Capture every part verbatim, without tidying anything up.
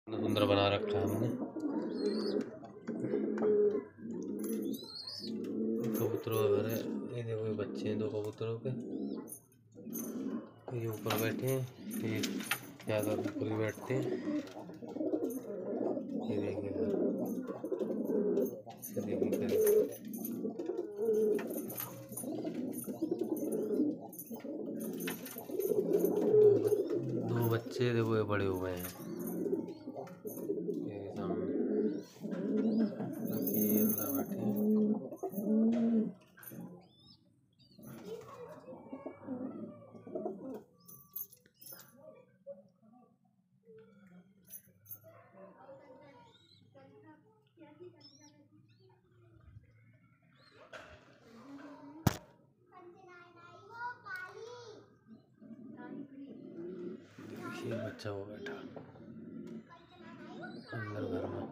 सुंदर बना रखा है हमने। कबूतरों का घर है। ये देखो ये बच्चे हैं दो कबूतरों के। ये ऊपर बैठे हैं, ये ज्यादा ऊपर ही बैठते हैं। ये देखिए दो, दो बच्चे देखो ये बड़े हुए हैं। ये सामने ये अंदर बैठे हैं। ये बच्चा वो बैठा अंदर घर में।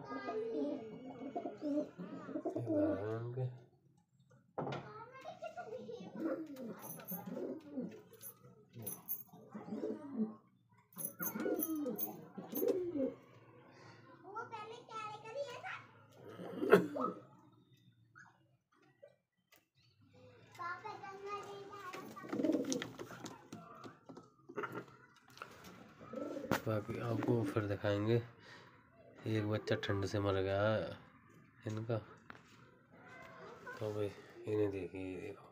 बाकी आपको फिर दिखाएंगे। एक बच्चा ठंड से मर गया है इनका, तो भाई इन्हें देखिए, देखो